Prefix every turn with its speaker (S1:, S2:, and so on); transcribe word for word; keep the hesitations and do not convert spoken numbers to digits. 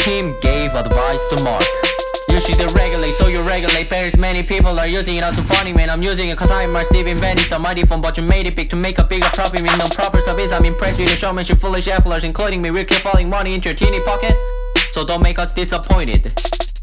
S1: team gave advice to Mark. You should regulate, so you regulate. Bears, many people are using it as so funny, man. I'm using it cause I'm my Steve invented the mighty phone, but you made it big to make a bigger profit with no proper service. I'm impressed with your showmanship, foolish applers, including me. We'll keep falling money into your teeny pocket, so don't make us disappointed.